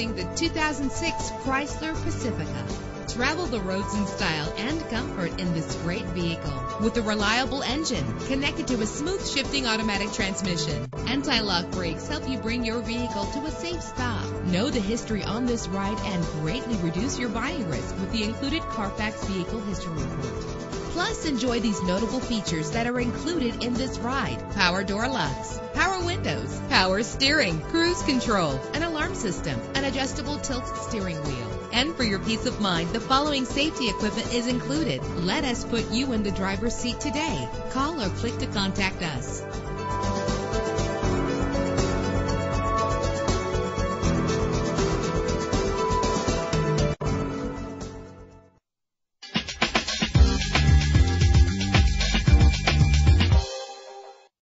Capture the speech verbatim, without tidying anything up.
Introducing the two thousand six Chrysler Pacifica. Travel the roads in style and comfort in this great vehicle. With a reliable engine connected to a smooth shifting automatic transmission. Anti-lock brakes help you bring your vehicle to a safe stop. Know the history on this ride and greatly reduce your buying risk with the included Carfax Vehicle History Report. Plus, enjoy these notable features that are included in this ride: power door locks, power windows, power steering, cruise control, an alarm system, an adjustable tilt steering wheel. And for your peace of mind, the following safety equipment is included. Let us put you in the driver's seat today. Call or click to contact us.